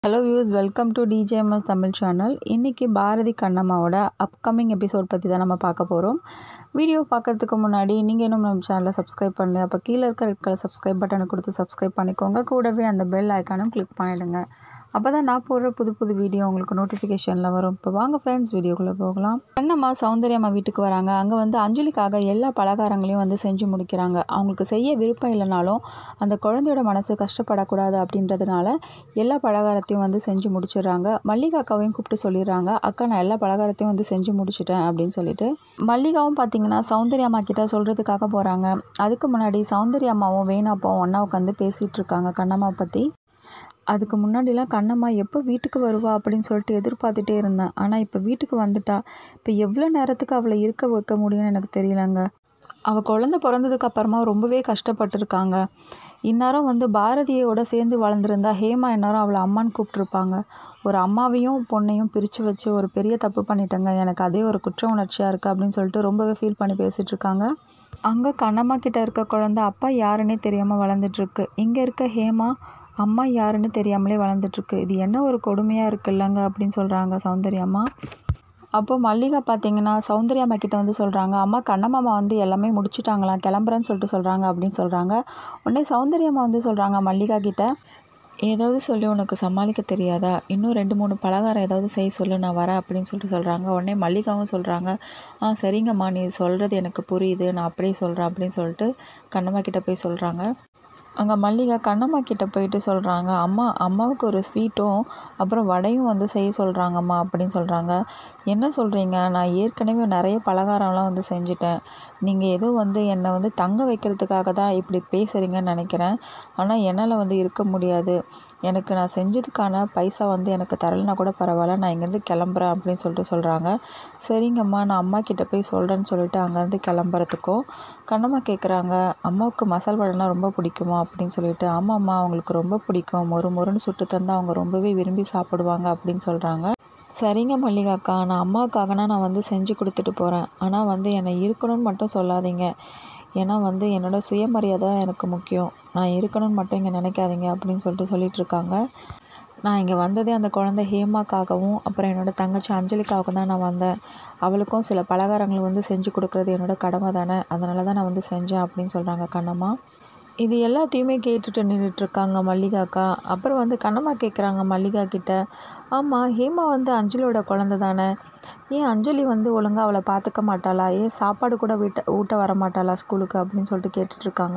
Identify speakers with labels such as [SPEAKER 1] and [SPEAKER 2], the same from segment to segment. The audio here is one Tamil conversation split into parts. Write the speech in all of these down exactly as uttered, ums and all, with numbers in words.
[SPEAKER 1] Hello views, welcome to DJMS Tamil channel. இன்றைக்கி பாரதி கண்ணம்மாவோட அப்கமிங் எபிசோட் பற்றி தான் நம்ம பார்க்க போகிறோம். வீடியோ பார்க்குறதுக்கு முன்னாடி நீங்கள் இன்னும் நம்ம சேனலை சப்ஸ்கிரைப் பண்ணல, அப்போ கீழே இருக்க ரெட் கலர் சப்ஸ்கிரைப் பட்டனை கொடுத்து சப்ஸ்கிரைப் பண்ணிக்கோங்க. கூடவே அந்த பெல் ஐக்கானும் கிளிக் பண்ணிவிடுங்க. அப்போ தான் நான் போடுற புது புது வீடியோ உங்களுக்கு நோட்டிஃபிகேஷனில் வரும். இப்போ வாங்க ஃப்ரெண்ட்ஸ், வீடியோக்குள்ளே போகலாம். கண்ணம்மா சௌந்தர்யம்மா வீட்டுக்கு வராங்க. அங்கே வந்து அஞ்சலிக்காக எல்லா பலகாரங்களையும் வந்து செஞ்சு முடிக்கிறாங்க. அவங்களுக்கு செய்ய விருப்பம் இல்லைனாலும் அந்த குழந்தையோட மனசு கஷ்டப்படக்கூடாது அப்படின்றதுனால எல்லா பலகாரத்தையும் வந்து செஞ்சு முடிச்சிடுறாங்க. மல்லிகா அக்காவையும் கூப்பிட்டு சொல்லிடுறாங்க, அக்கா நான் எல்லா பலகாரத்தையும் வந்து செஞ்சு முடிச்சிட்டேன் அப்படின்னு சொல்லிட்டு. மல்லிகாவும் பார்த்திங்கன்னா சௌந்தர்யம்மா கிட்ட சொல்கிறதுக்காக போகிறாங்க. அதுக்கு முன்னாடி சௌந்தர்யம்மாவும் வேணாப்பாவும் ஒன்றா உட்காந்து பேசிகிட்டு இருக்காங்க கண்ணம்மா பற்றி. அதுக்கு முன்னாடிலாம் கண்ணம்மா எப்போ வீட்டுக்கு வருவா அப்படின்னு சொல்லிட்டு எதிர்பார்த்துட்டே இருந்தேன். ஆனால் இப்போ வீட்டுக்கு வந்துட்டா. இப்போ எவ்வளோ நேரத்துக்கு அவளை இருக்க வைக்க முடியும்னு எனக்கு தெரியலங்க. அவள் குழந்தை பிறந்ததுக்கு அப்புறமா ரொம்பவே கஷ்டப்பட்டுருக்காங்க. இந்நேரம் வந்து பாரதியோட சேர்ந்து வளர்ந்துருந்தா ஹேமா இந்நேரம் அவளை அம்மான்னு கூப்பிட்ருப்பாங்க. ஒரு அம்மாவையும் பொண்ணையும் பிரித்து வச்சு ஒரு பெரிய தப்பு பண்ணிட்டேங்க, எனக்கு அதே ஒரு குற்ற உணர்ச்சியாக இருக்குது அப்படின்னு சொல்லிட்டு ரொம்பவே ஃபீல் பண்ணி பேசிகிட்டு இருக்காங்க. அங்கே கண்ணம்மா கிட்ட இருக்க குழந்தை அப்பா யாருன்னே தெரியாமல் வளர்ந்துட்டுருக்கு. இங்கே இருக்க ஹேமா அம்மா யாருன்னு தெரியாமலே வளர்ந்துட்டுருக்கு. இது என்ன ஒரு கொடுமையாக இருக்குல்லங்க அப்படின்னு சொல்கிறாங்க சௌந்தர்யம்மா. அப்போது மல்லிகா பார்த்திங்கன்னா சௌந்தர்யம்மா கிட்ட வந்து சொல்கிறாங்க, அம்மா கண்ணம்மாமா வந்து எல்லாமே முடிச்சுட்டாங்களாம், கிளம்புறேன்னு சொல்லிட்டு சொல்கிறாங்க அப்படின்னு சொல்கிறாங்க. உடனே சௌந்தர்யம்மா வந்து சொல்கிறாங்க மல்லிகா கிட்ட, ஏதாவது சொல்லி உனக்கு சமாளிக்க தெரியாதா, இன்னும் ரெண்டு மூணு பலகாரம் ஏதாவது செய்ய சொல்லு, நான் வரேன் அப்படின்னு சொல்லிட்டு சொல்கிறாங்க. உடனே மல்லிகாவும் சொல்கிறாங்க, ஆ சரிங்கம்மா, நீ சொல்கிறது எனக்கு புரியுது, நான் அப்படியே சொல்கிறேன் அப்படின்னு சொல்லிட்டு கண்ணம்மா கிட்ட போய் சொல்கிறாங்க. அங்கே மல்லிகா கண்ணம்மா கிட்ட போயிட்டு சொல்கிறாங்க, அம்மா அம்மாவுக்கு ஒரு ஸ்வீட்டும் அப்புறம் வடையும் வந்து செய்ய சொல்கிறாங்கம்மா அப்படின்னு சொல்கிறாங்க. என்ன சொல்கிறீங்க, நான் ஏற்கனவே நிறைய பலகாரம்லாம் வந்து செஞ்சுட்டேன். நீங்கள் ஏதோ வந்து என்னை வந்து தங்க வைக்கிறதுக்காக தான் இப்படி பேசுகிறீங்கன்னு நினைக்கிறேன். ஆனால் என்னால் வந்து இருக்க முடியாது. எனக்கு நான் செஞ்சதுக்கான பைசா வந்து எனக்கு தரலைனா கூட பரவாயில்ல, நான் இங்கேருந்து கிளம்புறேன் அப்படின்னு சொல்லிட்டு சொல்கிறாங்க. சரிங்கம்மா, நான் அம்மா கிட்ட போய் சொல்கிறேன்னு சொல்லிட்டு அங்கேருந்து கிளம்புறதுக்கும் கண்ணம்மா கேட்குறாங்க, அம்மாவுக்கு மசால் வடைனா ரொம்ப பிடிக்குமா அப்படின்னு சொல்லிட்டு. ஆமாம்மா, அவங்களுக்கு ரொம்ப பிடிக்கும், மொறு மொறுன்னு சுட்டு தந்தால் அவங்க ரொம்பவே விரும்பி சாப்பிடுவாங்க அப்படின்னு சொல்கிறாங்க. சரிங்க மல்லிகாக்கா, நான் அம்மாவுக்காகனா நான் வந்து செஞ்சு கொடுத்துட்டு போகிறேன். ஆனால் வந்து என்னை இருக்கணும்னு மட்டும் சொல்லாதீங்க. ஏன்னா வந்து என்னோடய சுயமரியாதை எனக்கு முக்கியம். நான் இருக்கணும்னு மட்டும் இங்கே நினைக்காதீங்க அப்படின்னு சொல்லிட்டு சொல்லிகிட்ருக்காங்க. நான் இங்கே வந்ததே அந்த குழந்தை ஹேமாக்காகவும் அப்புறம் என்னோடய தங்கச்சி அஞ்சலிக்காகவும் தான் நான் வந்தேன். அவளுக்கும் சில பலகாரங்கள் வந்து செஞ்சு கொடுக்குறது என்னோடய கடமை தானே, அதனால தான் நான் வந்து செஞ்சேன் அப்படின்னு சொல்கிறாங்க கண்ணம்மா. இது எல்லாத்தையுமே கேட்டுட்டு நின்றுட்டுருக்காங்க மல்லிகாக்கா. அப்புறம் வந்து கண்ணம்மா கேட்குறாங்க மல்லிகா கிட்ட, ஆமாம் ஹேமா வந்து அஞ்சலியோட குழந்தை தானே, ஏன் அஞ்சலி வந்து ஒழுங்காக அவளை பார்த்துக்க மாட்டாளா, ஏன் சாப்பாடு கூட வீட்ட ஊட்ட வர மாட்டாளா ஸ்கூலுக்கு அப்படின்னு சொல்லிட்டு கேட்டுட்ருக்காங்க.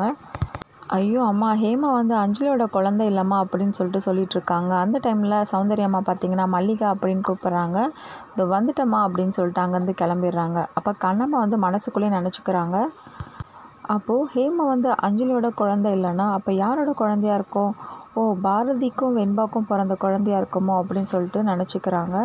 [SPEAKER 1] ஐயோ அம்மா, ஹேமா வந்து அஞ்சலியோட குழந்தை இல்லைம்மா அப்படின்னு சொல்லிட்டு சொல்லிகிட்ருக்காங்க. அந்த டைமில் சௌந்தர்யம்மா பார்த்திங்கன்னா மல்லிகா அப்படின்னு கூப்பிட்றாங்க. இது வந்துட்டம்மா அப்படின்னு சொல்லிட்டு அங்கேருந்து கிளம்பிடுறாங்க. அப்போ கண்ணம்மா வந்து மனசுக்குள்ளேயே நினச்சிக்கிறாங்க, அப்போது ஹேமா வந்து அஞ்சலியோட குழந்தை இல்லைன்னா அப்போ யாரோட குழந்தையா இருக்கும், ஓ பாரதிக்கும் வெண்பாக்கும் பிறந்த குழந்தையா இருக்குமோ அப்படின்னு சொல்லிட்டு நினச்சிக்கிறாங்க.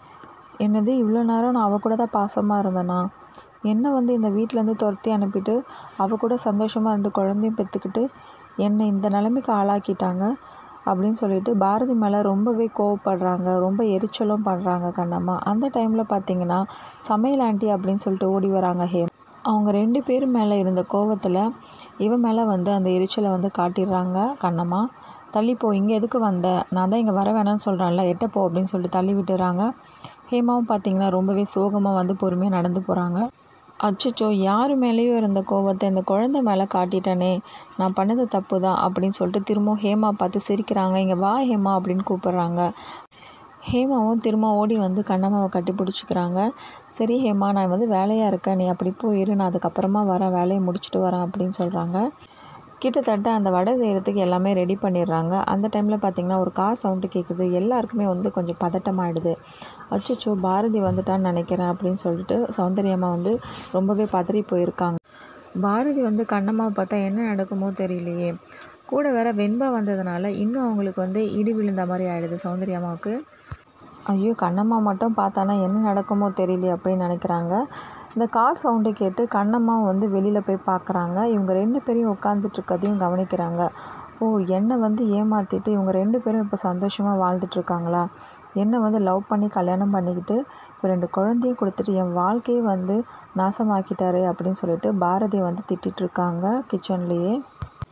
[SPEAKER 1] என்னது இவ்வளோ நேரம் நான் அவள் கூட தான் பாசமாக இருந்தேனா, என்னை வந்து இந்த வீட்டிலேருந்து துரத்தி அனுப்பிட்டு அவள் கூட சந்தோஷமாக இருந்து குழந்தையும் பெற்றுக்கிட்டு என்னை இந்த நிலைமைக்கு ஆளாக்கிட்டாங்க அப்படின்னு சொல்லிட்டு பாரதி மேலே ரொம்பவே கோவப்படுறாங்க, ரொம்ப எரிச்சலும் பண்ணுறாங்க கண்ணம்மா. அந்த டைமில் பார்த்திங்கன்னா சமையல் ஆண்டி அப்படின்னு சொல்லிட்டு ஓடி வராங்க ஹேமா. அவங்க ரெண்டு பேர் மேலே இருந்த கோவத்தில் இவன் மேலே வந்து அந்த எரிச்சலை வந்து காட்டிடுறாங்க கண்ணம்மா. தள்ளிப்போ, இங்கே எதுக்கு வந்த, நான் தான் இங்கே வர வேணாம்னு சொல்கிறேன்ல, எட்டப்போ அப்படின்னு சொல்லிட்டு தள்ளி விட்டுறாங்க. ஹேமாவும் பார்த்திங்கன்னா ரொம்பவே சோகமாக வந்து பொறுமையாக நடந்து போகிறாங்க. அச்சச்சோ, யார் மேலேயும் இருந்த கோவத்தை இந்த குழந்தை மேலே காட்டிட்டனே, நான் பண்ணது தப்பு தான் அப்படின்னு சொல்லிட்டு திரும்பவும் ஹேமா பார்த்து சிரிக்கிறாங்க. இங்கே வா ஹேமா அப்படின்னு கூப்பிட்றாங்க. ஹேமாவும் திரும்ப ஓடி வந்து கண்ணம்மாவை கட்டி பிடிச்சிக்கிறாங்க. சரி ஹேமா, நான் வந்து வேலையாக இருக்கேன், நீ அப்படி போயிரு, நான் அதுக்கப்புறமா வரேன், வேலையை முடிச்சுட்டு வரேன் அப்படின்னு சொல்கிறாங்க. கிட்டத்தட்ட அந்த வடை செய்கிறதுக்கு எல்லாமே ரெடி பண்ணிடுறாங்க. அந்த டைமில் பார்த்திங்கன்னா ஒரு கார் சவுண்டு கேட்குது. எல்லாருக்குமே வந்து கொஞ்சம் பதட்டமாகிடுது. அச்சச்சோ, பாரதி வந்துட்டான்னு நினைக்கிறேன் அப்படின்னு சொல்லிட்டு சௌந்தர்யம்மா வந்து ரொம்பவே பதறி போயிருக்காங்க. பாரதி வந்து கண்ணம்மாவை பார்த்தா என்ன நடக்குமோ தெரியலையே, கூட வேற வெண்பா வந்ததுனால இன்னும் அவங்களுக்கு வந்து இடி விழுந்த மாதிரி ஆகிடுது சௌந்தர்யம்மாவுக்கு. ஐயோ, கண்ணம்மா மட்டும் பார்த்தானா என்ன நடக்குமோ தெரியலையே அப்படின்னு நினைக்கிறாங்க. இந்த கார் சவுண்டு கேட்டு கண்ணம்மா வந்து வெளியில் போய் பார்க்குறாங்க. இவங்க ரெண்டு பேரையும் உட்காந்துட்ருக்கதையும் கவனிக்கிறாங்க. ஓ, என்னை வந்து ஏமாற்றிட்டு இவங்க ரெண்டு பேரும் இப்போ சந்தோஷமாக வாழ்ந்துட்டுருக்காங்களா, என்னை வந்து லவ் பண்ணி கல்யாணம் பண்ணிக்கிட்டு இப்போ ரெண்டு குழந்தையும் கொடுத்துட்டு என் வாழ்க்கையை வந்து நாசமாக்கிட்டாரே அப்படின்னு சொல்லிட்டு பாரதியை வந்து திட்டிகிட்ருக்காங்க கிச்சன்லேயே.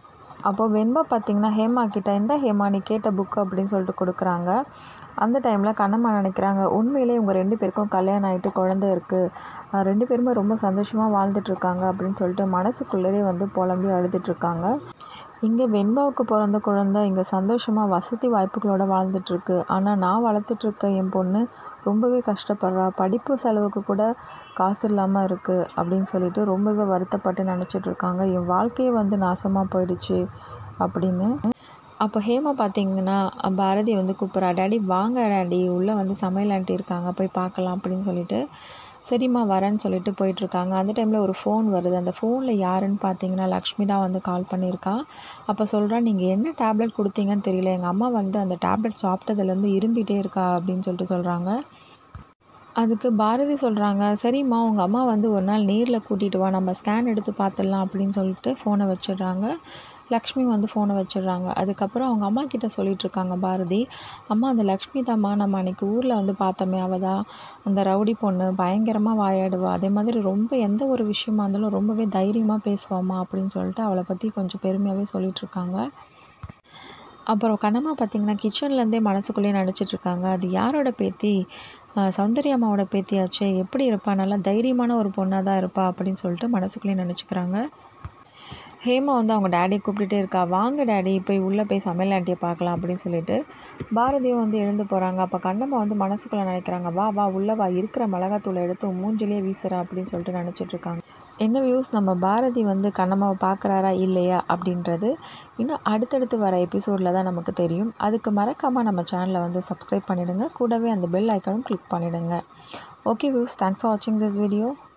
[SPEAKER 1] அப்போது வெண்பா பார்த்திங்கன்னா ஹேமா கிட்ட இந்த ஹேமா நீ கேட்ட புக்கு அப்படின்னு சொல்லிட்டு கொடுக்குறாங்க. அந்த டைமில் கண்ணம்மா நினைக்கிறாங்க, உண்மையிலே இவங்க ரெண்டு பேருக்கும் கல்யாணம் ஆகிட்டு குழந்தை இருக்குது, ரெண்டு பேருமே ரொம்ப சந்தோஷமாக வாழ்ந்துட்டுருக்காங்க அப்படின்னு சொல்லிட்டு மனசுக்குள்ளேயே வந்து புலம்பி அழுதுட்ருக்காங்க. இங்கே வெண்பாவுக்கு பிறந்த குழந்தை இங்கே சந்தோஷமாக வசதி வாய்ப்புகளோடு வாழ்ந்துட்டுருக்கு. ஆனால் நான் வளர்த்துட்ருக்க என் பொண்ணு ரொம்பவே கஷ்டப்படுறா, படிப்பு செலவுக்கு கூட காசு இல்லாமல் இருக்குது அப்படின்னு சொல்லிட்டு ரொம்பவே வருத்தப்பட்டு நினச்சிட்ருக்காங்க. என் வாழ்க்கையே வந்து நாசமாக போயிடுச்சு அப்படின்னு. அப்போ ஹேமா பார்த்திங்கன்னா பாரதி வந்து கூப்பிட்றா, டேடி வாங்க டேடி, உள்ளே வந்து சமையல் ஆண்டி இருக்காங்க, போய் பார்க்கலாம் அப்படின்னு சொல்லிட்டு, சரிம்மா வரேன்னு சொல்லிட்டு போயிட்டுருக்காங்க. அந்த டைமில் ஒரு ஃபோன் வருது. அந்த ஃபோனில் யாருன்னு பார்த்தீங்கன்னா லக்ஷ்மி தான் வந்து கால் பண்ணியிருக்கா. அப்போ சொல்கிறா, நீங்கள் என்ன டேப்லெட் கொடுத்தீங்கன்னு தெரியல, எங்கள் அம்மா வந்து அந்த டேப்லெட் சாப்பிட்டதுலேருந்து இரும்பிகிட்டே இருக்கா அப்படின்னு சொல்லிட்டு சொல்கிறாங்க. அதுக்கு பாரதி சொல்கிறாங்க, சரிம்மா உங்கள் அம்மா வந்து ஒரு நாள் நேரில் கூட்டிகிட்டு வா, நம்ம ஸ்கேன் எடுத்து பார்த்துடலாம் அப்படின்னு சொல்லிட்டு ஃபோனை வச்சிடுறாங்க. லக்ஷ்மி வந்து ஃபோனை வச்சிடுறாங்க. அதுக்கப்புறம் அவங்க அம்மா கிட்ட சொல்லிகிட்ருக்காங்க பாரதி, அம்மா அந்த லக்ஷ்மி தாம்மா நம்ம அன்றைக்கி ஊரில் வந்து பார்த்தோமே, அவள் தான் அந்த ரவுடி பொண்ணு, பயங்கரமாக வாயாடுவா, அதே மாதிரி ரொம்ப எந்த ஒரு விஷயமா இருந்தாலும் ரொம்பவே தைரியமாக பேசுவாம்மா அப்படின்னு சொல்லிட்டு அவளை பற்றி கொஞ்சம் பெருமையாகவே சொல்லிகிட்ருக்காங்க. அப்புறம் கண்ணம்மா பார்த்திங்கன்னா கிச்சன்லேருந்தே மனசுக்குள்ளேயே நடிச்சிட்ருக்காங்க, அது யாரோட பேத்தி, சௌந்தர்யா அம்மாவோட பேத்தியாச்சே, எப்படி இருப்பா, நல்லா தைரியமான ஒரு பொண்ணாக தான் இருப்பா அப்படின்னு சொல்லிட்டு மனசுக்குள்ளேயே நினச்சிக்கிறாங்க. ஹேமா வந்து அவங்க டேடியை கூப்பிட்டுட்டே இருக்கா, வாங்க டேடி போய் உள்ளே போய் சமையல் ஆண்டியை பார்க்கலாம் அப்படின்னு சொல்லிட்டு பாரதியும் வந்து எழுந்து போகிறாங்க. அப்போ கண்ணம்மா வந்து மனசுக்குள்ளே நினைக்கிறாங்க, வா வா உள்ளே வா, இருக்கிற மிளகாத்தூளை எடுத்து மூஞ்சிலே வீசுறா அப்படின்னு சொல்லிட்டு நினச்சிட்ருக்காங்க. என்ன வியூஸ், நம்ம பாரதி வந்து கண்ணம்மாவை பார்க்குறாரா இல்லையா அப்படின்றது இன்னும் அடுத்தடுத்து வர எபிசோடில் தான் நமக்கு தெரியும். அதுக்கு மறக்காமல் நம்ம சேனலை வந்து சப்ஸ்கிரைப் பண்ணிவிடுங்க, கூடவே அந்த பெல் ஐக்கானும் கிளிக் பண்ணிவிடுங்க. ஓகே வியூஸ், தேங்க்ஸ் ஃபார் வாட்சிங் திஸ் வீடியோ.